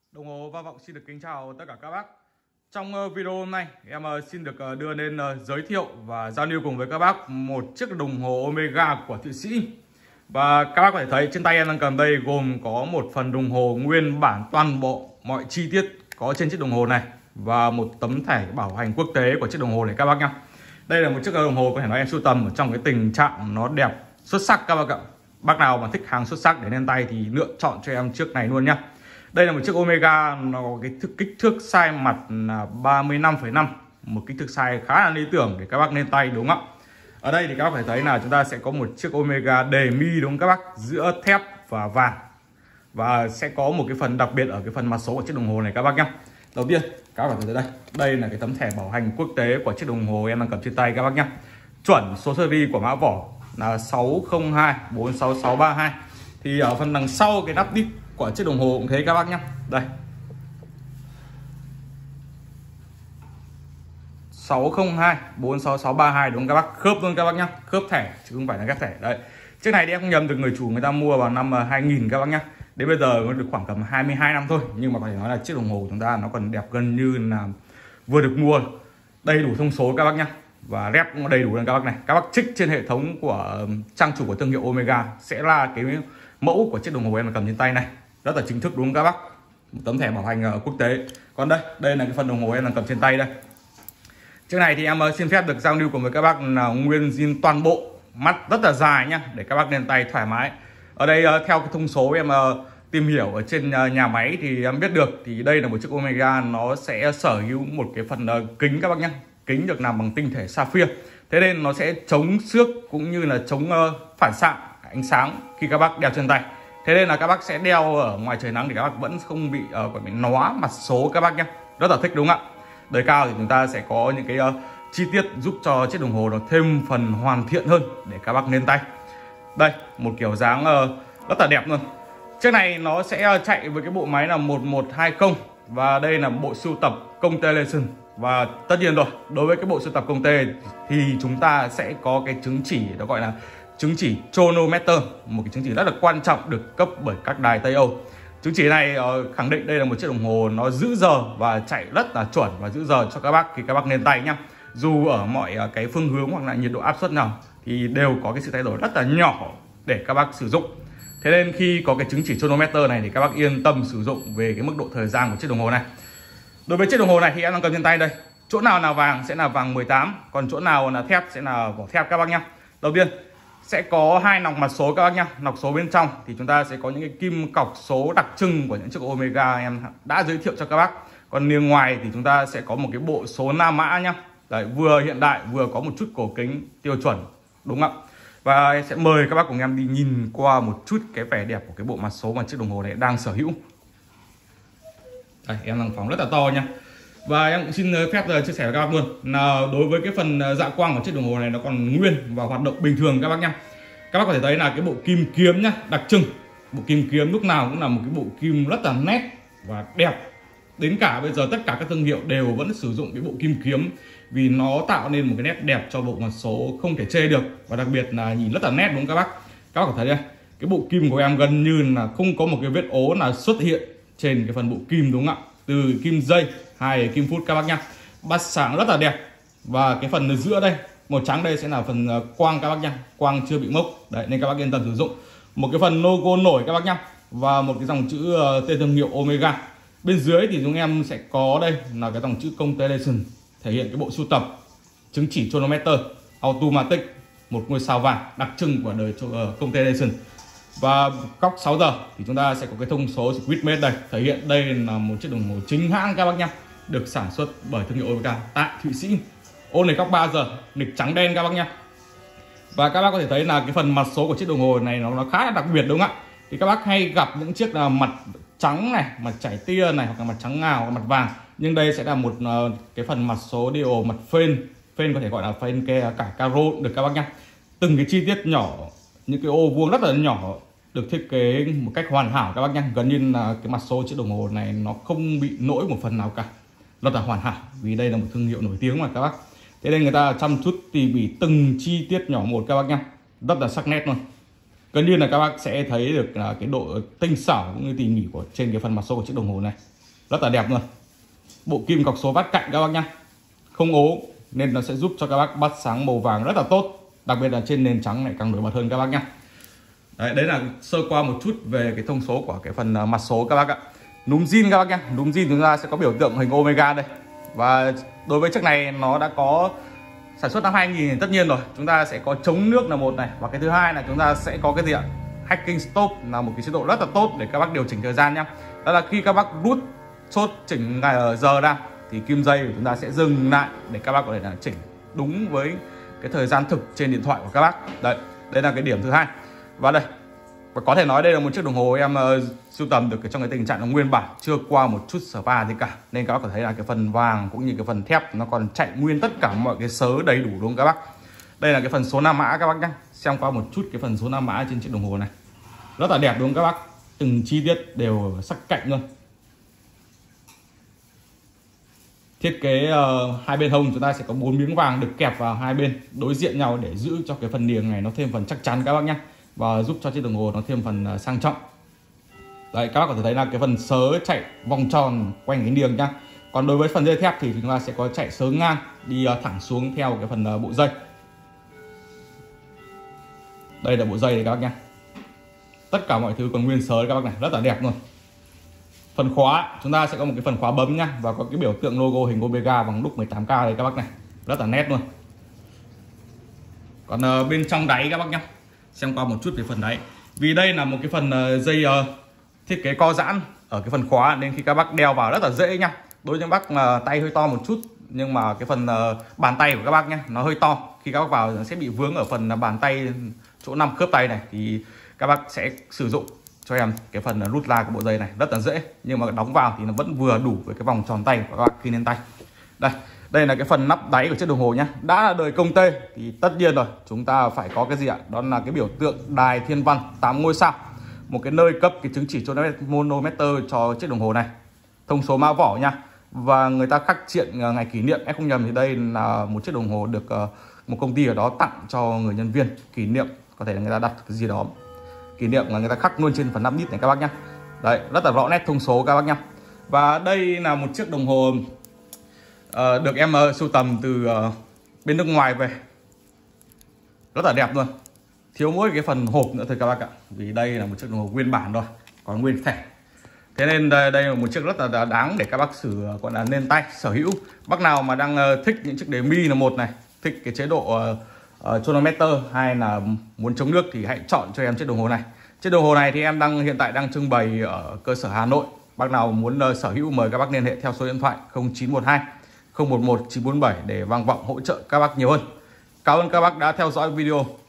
Đồng hồ Va Vọng xin được kính chào tất cả các bác. Trong video hôm nay em xin được đưa lên giới thiệu và giao lưu cùng với các bác một chiếc đồng hồ Omega của Thụy Sĩ. Và các bác có thể thấy trên tay em đang cầm đây gồm có một phần đồng hồ nguyên bản toàn bộ mọi chi tiết có trên chiếc đồng hồ này và một tấm thẻ bảo hành quốc tế của chiếc đồng hồ này các bác nhá. Đây là một chiếc đồng hồ có thể nói em sưu tầm ở trong cái tình trạng nó đẹp xuất sắc các bác ạ. Bác nào mà thích hàng xuất sắc để lên tay thì lựa chọn cho em chiếc này luôn nhá. Đây là một chiếc Omega, nó có cái kích thước size mặt là 35,5, một kích thước size khá là lý tưởng để các bác lên tay đúng không ạ? Ở đây thì các bác phải thấy là chúng ta sẽ có một chiếc Omega đề mi đúng không các bác, giữa thép và vàng. Và sẽ có một cái phần đặc biệt ở cái phần mặt số của chiếc đồng hồ này các bác nhé. Đầu tiên các bác phải thấy đây, đây là cái tấm thẻ bảo hành quốc tế của chiếc đồng hồ em đang cầm trên tay các bác nhé. Chuẩn số series của mã vỏ là 602-46632. Thì ở phần đằng sau cái nắp đít của chiếc đồng hồ cũng thế các bác nhé. Đây 602-46632 đúng không các bác, khớp luôn các bác nhá, khớp thẻ chứ không phải là ghép thẻ. Đây chiếc này thì em không nhầm, được người chủ người ta mua vào năm 2000 các bác nhá. Đến bây giờ nó được khoảng tầm 22 năm thôi, nhưng mà có thể nói là chiếc đồng hồ của chúng ta nó còn đẹp gần như là vừa được mua. Đầy đủ thông số các bác nhá, và rep cũng đầy đủ lên các bác này. Các bác trích trên hệ thống của trang chủ của thương hiệu Omega sẽ là cái mẫu của chiếc đồng hồ em cầm trên tay này, rất là chính thức đúng không các bác, một tấm thẻ bảo hành quốc tế. Còn đây là cái phần đồng hồ em cầm trên tay đây. Chiếc này thì em xin phép được giao lưu cùng với các bác là nguyên zin toàn bộ, mắt rất là dài nhá, để các bác lên tay thoải mái. Ở đây theo cái thông số em tìm hiểu ở trên nhà máy thì em biết được thì đây là một chiếc Omega, nó sẽ sở hữu một cái phần kính các bác nhé. Kính được làm bằng tinh thể sapphire, thế nên nó sẽ chống xước cũng như là chống phản xạ ánh sáng khi các bác đeo trên tay. Thế nên là các bác sẽ đeo ở ngoài trời nắng thì các bác vẫn không bị nóa mặt số các bác nhé, rất là thích đúng không ạ. Đời cao thì chúng ta sẽ có những cái chi tiết giúp cho chiếc đồng hồ nó thêm phần hoàn thiện hơn để các bác lên tay. Đây một kiểu dáng rất là đẹp luôn. Chiếc này nó sẽ chạy với cái bộ máy là 1120 và đây là bộ sưu tập công tê Legend. Và tất nhiên rồi, đối với cái bộ sưu tập công tê thì chúng ta sẽ có cái chứng chỉ, nó gọi là chứng chỉ chronometer, một cái chứng chỉ rất là quan trọng được cấp bởi các đài Tây Âu. Chứng chỉ này khẳng định đây là một chiếc đồng hồ nó giữ giờ và chạy rất là chuẩn và giữ giờ cho các bác khi các bác lên tay nhá. Dù ở mọi cái phương hướng hoặc là nhiệt độ áp suất nào thì đều có cái sự thay đổi rất là nhỏ để các bác sử dụng. Thế nên khi có cái chứng chỉ chronometer này thì các bác yên tâm sử dụng về cái mức độ thời gian của chiếc đồng hồ này. Đối với chiếc đồng hồ này thì em đang cầm trên tay đây, chỗ nào là vàng sẽ là vàng 18, còn chỗ nào là thép sẽ là vỏ thép các bác nhá. Đầu tiên sẽ có hai nòng mặt số các bác nhá. Nòng số bên trong thì chúng ta sẽ có những cái kim cọc số đặc trưng của những chiếc Omega em đã giới thiệu cho các bác. Còn bên ngoài thì chúng ta sẽ có một cái bộ số nam mã nhá. Đấy, vừa hiện đại vừa có một chút cổ kính tiêu chuẩn đúng không ạ. Và em sẽ mời các bác cùng em đi nhìn qua một chút cái vẻ đẹp của cái bộ mặt số mà chiếc đồng hồ này đang sở hữu. Đây, em đang phóng rất là to nha. Và em cũng xin phép chia sẻ với các bác luôn là đối với cái phần dạ quang của chiếc đồng hồ này nó còn nguyên và hoạt động bình thường các bác nhá. Các bác có thể thấy là cái bộ kim kiếm nhá, đặc trưng. Bộ kim kiếm lúc nào cũng là một cái bộ kim rất là nét và đẹp. Đến cả bây giờ tất cả các thương hiệu đều vẫn sử dụng cái bộ kim kiếm vì nó tạo nên một cái nét đẹp cho bộ mặt số không thể chê được, và đặc biệt là nhìn rất là nét đúng không các bác. Các bác có thấy đây, cái bộ kim của em gần như là không có một cái vết ố nào xuất hiện trên cái phần bộ kim đúng không ạ. Từ kim dây hay kim phút các bác nhá, bắt sáng rất là đẹp. Và cái phần ở giữa đây màu trắng đây sẽ là phần quang các bác nhá, quang chưa bị mốc đấy, nên các bác yên tâm sử dụng. Một cái phần logo nổi các bác nhá, và một cái dòng chữ tên thương hiệu Omega. Bên dưới thì chúng em sẽ có đây là cái dòng chữ Constellation, thể hiện cái bộ sưu tập chứng chỉ chronometer automatic, một ngôi sao vàng đặc trưng của đời Constellation. Và góc 6 giờ thì chúng ta sẽ có cái thông số Switchmate đây, thể hiện đây là một chiếc đồng hồ chính hãng các bác nhá, được sản xuất bởi thương hiệu Omega tại Thụy Sĩ. Ô này góc 3 giờ, lịch trắng đen các bác nhá. Và các bác có thể thấy là cái phần mặt số của chiếc đồng hồ này nó khá là đặc biệt đúng không ạ. Thì các bác hay gặp những chiếc là mặt trắng này, mặt chảy tia này, hoặc là mặt trắng ngào, mặt vàng. Nhưng đây sẽ là một cái phần mặt số điều mặt phên, phên có thể gọi là phên cả caro được các bác nhá. Từng cái chi tiết nhỏ, những cái ô vuông rất là nhỏ được thiết kế một cách hoàn hảo các bác nhá. Gần như là cái mặt số chiếc đồng hồ này nó không bị lỗi một phần nào cả, rất là hoàn hảo vì đây là một thương hiệu nổi tiếng mà các bác. Thế nên người ta chăm chút tỉ mỉ từng chi tiết nhỏ một các bác nhá, rất là sắc nét luôn. Gần như là các bác sẽ thấy được là cái độ tinh xảo cũng như tỉ mỉ của trên cái phần mặt số của chiếc đồng hồ này. rất là đẹp luôn. Bộ kim cọc số vát cạnh các bác nhá, không ố nên nó sẽ giúp cho các bác bắt sáng màu vàng rất là tốt, đặc biệt là trên nền trắng này càng nổi bật hơn các bác nhá. Đấy là sơ qua một chút về cái thông số của cái phần mặt số các bác ạ. Núm zin các bác nhá, núm zin chúng ta sẽ có biểu tượng hình omega đây. Và đối với chiếc này nó đã có sản xuất năm 2000 tất nhiên rồi, chúng ta sẽ có chống nước là một này, và cái thứ hai là chúng ta sẽ có cái gì ạ, hacking stop là một cái chế độ rất là tốt để các bác điều chỉnh thời gian nhá. Đó là khi các bác rút chốt chỉnh ngày giờ ra thì kim dây của chúng ta sẽ dừng lại để các bác có thể là chỉnh đúng với cái thời gian thực trên điện thoại của các bác. Đấy, đây là cái điểm thứ hai. Và đây, và có thể nói đây là một chiếc đồng hồ em sưu tầm được trong cái tình trạng là nguyên bản, chưa qua một chút spa gì cả, nên các bác có thấy là cái phần vàng cũng như cái phần thép nó còn chạy nguyên tất cả mọi cái sớ đầy đủ đúng không các bác. Đây là cái phần số 5 mã các bác nhé, xem qua một chút cái phần số 5 mã trên chiếc đồng hồ này, rất là đẹp đúng không các bác, từng chi tiết đều sắc cạnh luôn. Thiết kế hai bên hông chúng ta sẽ có 4 miếng vàng được kẹp vào hai bên đối diện nhau để giữ cho cái phần niềng này nó thêm phần chắc chắn các bác nhé, và giúp cho chiếc đồng hồ nó thêm phần sang trọng. Đấy, các bác có thể thấy là cái phần sớ chạy vòng tròn quanh cái niềng nhá. Còn đối với phần dây thép thì chúng ta sẽ có chạy sớ ngang đi thẳng xuống theo cái phần bộ dây. Đây là bộ dây này các bác nhá. Tất cả mọi thứ còn nguyên sớ các bác này, rất là đẹp luôn. Phần khóa chúng ta sẽ có một cái phần khóa bấm nhá, và có cái biểu tượng logo hình omega bằng đúc 18K đây các bác này, rất là nét luôn. Còn bên trong đáy các bác nhá, xem qua một chút về phần đáy. Vì đây là một cái phần dây thiết kế co giãn ở cái phần khóa, nên khi các bác đeo vào rất là dễ nhá. Đối với bác tay hơi to một chút, nhưng mà cái phần bàn tay của các bác nhá nó hơi to, khi các bác vào nó sẽ bị vướng ở phần bàn tay chỗ 5 khớp tay này, thì các bác sẽ sử dụng cho em cái phần rút ra của bộ dây này rất là dễ, nhưng mà đóng vào thì nó vẫn vừa đủ với cái vòng tròn tay của các bác khi lên tay. Đây là cái phần nắp đáy của chiếc đồng hồ nhá. Đã là đời công tê thì tất nhiên rồi, chúng ta phải có cái gì ạ? Đó là cái biểu tượng đài thiên văn 8 ngôi sao, một cái nơi cấp cái chứng chỉ chronometer cho chiếc đồng hồ này. Thông số mã vỏ nha. Và người ta khắc triện ngày kỷ niệm, em không nhầm thì đây là một chiếc đồng hồ được một công ty ở đó tặng cho người nhân viên kỷ niệm, có thể là người ta đặt cái gì đó kỷ niệm là người ta khắc luôn trên phần nắp đít này các bác nhá. Đấy, rất là rõ nét thông số các bác nhá. Và đây là một chiếc đồng hồ được em sưu tầm từ bên nước ngoài về, rất là đẹp luôn, thiếu mỗi cái phần hộp nữa thôi các bác ạ, vì đây là một chiếc đồng hồ nguyên bản rồi, còn nguyên thẻ. Thế nên đây là một chiếc rất là đáng để các bác gọi là lên tay sở hữu. Bác nào mà đang thích những chiếc đề mi là một này, thích cái chế độ chronometer, hay là muốn chống nước thì hãy chọn cho em chiếc đồng hồ này. Chiếc đồng hồ này thì em hiện tại đang trưng bày ở cơ sở Hà Nội. Bác nào muốn sở hữu mời các bác liên hệ theo số điện thoại 0912 011 947 để vang vọng hỗ trợ các bác nhiều hơn. Cảm ơn các bác đã theo dõi video.